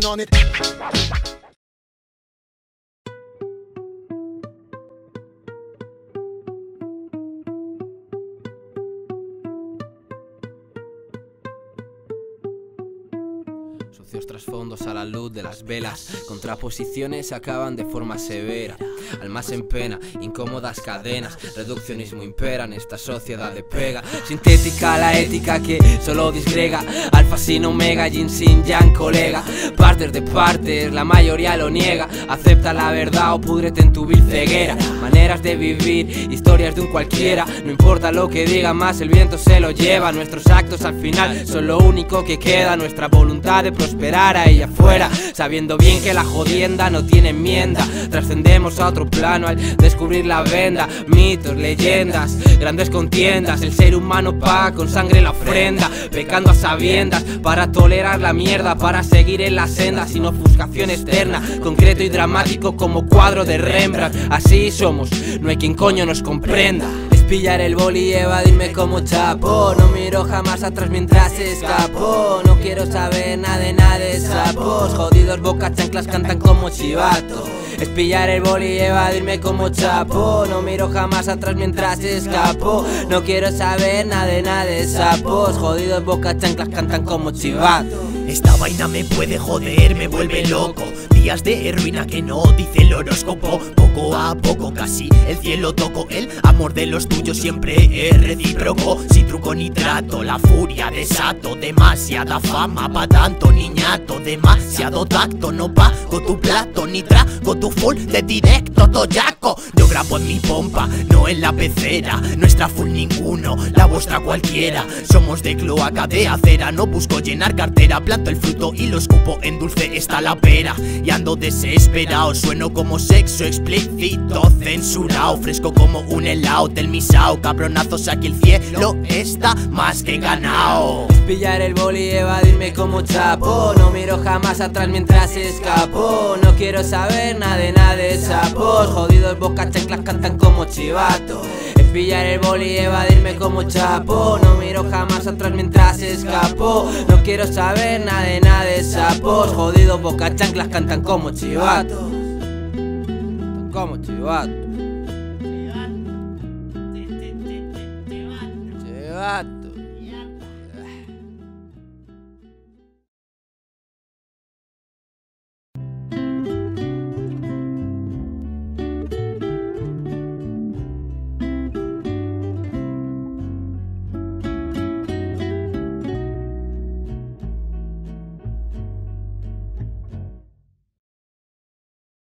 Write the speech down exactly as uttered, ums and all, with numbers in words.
on it. Sucios trasfondos a la luz de las velas, contraposiciones acaban de forma severa. Almas en pena, incómodas cadenas, reduccionismo impera en esta sociedad de pega. Sintética la ética que solo disgrega, alfa sin omega, yin sin yang, colega. Partes de partes, la mayoría lo niega. Acepta la verdad o púdrete en tu vil ceguera. Maneras de vivir, historias de un cualquiera. No importa lo que diga más, el viento se lo lleva. Nuestros actos al final son lo único que queda. Nuestra voluntad de prosperar ahí afuera, sabiendo bien que la jodienda no tiene enmienda. Trascendemos a otro plano al descubrir la venda. Mitos, leyendas, grandes contiendas. El ser humano paga con sangre la ofrenda, pecando a sabiendas para tolerar la mierda, para seguir en la senda sin ofuscación externa. Concreto y dramático como cuadro de Rembrandt. Así somos, no hay quien coño nos comprenda. Pillar el boli y evadirme como Chapo. No miro jamás atrás mientras escapo. No quiero saber nada de nada de sapos. Jodidos boca chanclas cantan como chivato. Es pillar el boli y evadirme como Chapo. No miro jamás atrás mientras escapo. No quiero saber nada de nada de sapos. Jodidos boca chanclas cantan como chivato. Esta vaina me puede joder, me vuelve loco. Días de ruina que no dice el horóscopo. Poco a poco casi el cielo toco. El amor de los tuyos siempre es recíproco. Sin truco ni trato, la furia desato. Demasiada fama pa' tanto niñato. Demasiado tacto, no pago tu plato. Ni trago tu full de directo toyaco. Yo grabo en mi pompa, no en la pecera. Nuestra full ninguno, la vuestra cualquiera. Somos de cloaca de acera. No busco llenar cartera, planto el fruto y lo escupo en dulce está la pera. Y ando desesperado, sueno como sexo explícito censurado. Fresco como un helado del misao. Cabronazos aquí el cielo está más que ganado. Pillar el boli y evadirme como Chapo. No miro jamás atrás mientras escapo. No quiero saber nada de nada de sapos. Jodidos boca chanclas cantan como chivato. Es pillar el boli y evadirme como Chapo. No miro jamás atrás mientras escapo. No quiero saber nada de nada de sapos. Jodidos boca chanclas cantan como chivato. Como chivato.